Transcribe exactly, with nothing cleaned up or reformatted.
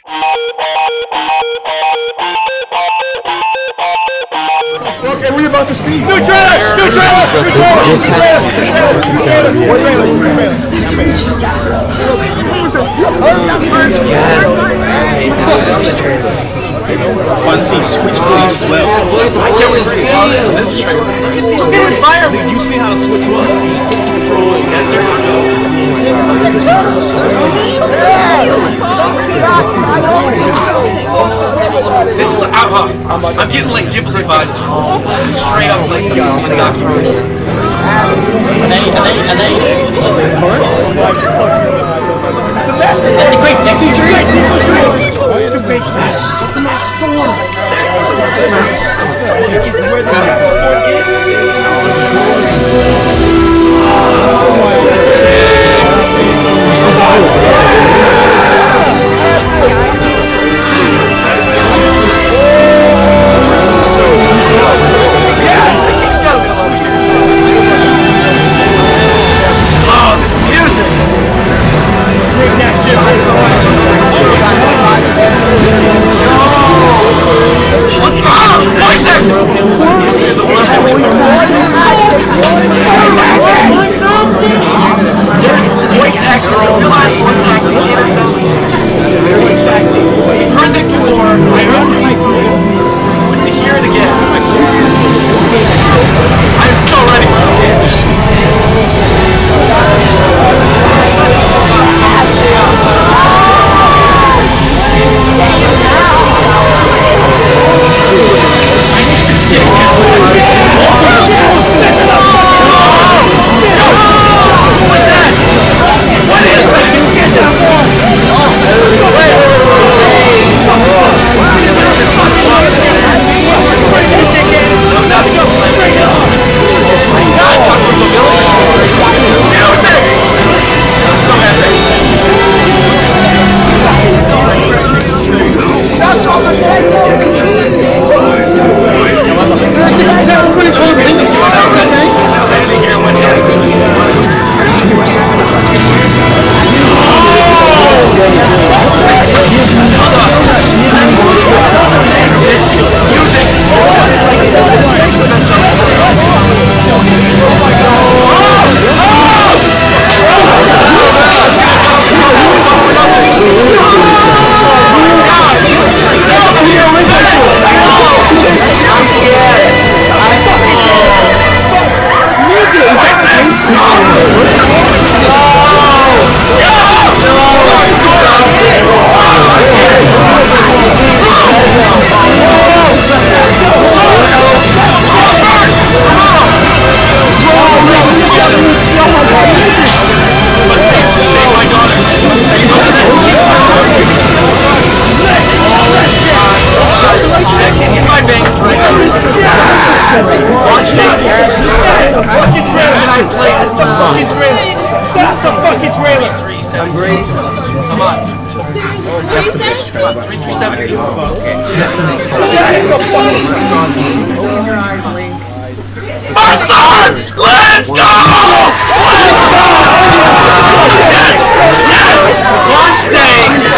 Okay, we about to see. New trailer! New trailer! New trailer! New trailer! New trailer! Fun to see switch footage as well. I can't wait for you this trailer. Look at these new environment. You see how to switch one. Yes, sir. This is uh, I'm getting like Ghibli vibes. This is straight up like something from Miyazaki. Are they, are they, are they Is the great Deku tree? It's the most sword. Oh, this music! Look out! Voice actor! You see the one that we There's voice actor, real life voice acting in its own. We've heard this before, I heard it before, but to hear it again, I am so ready for this game. Let's go! Let's go! Yes! Yes! Launch day!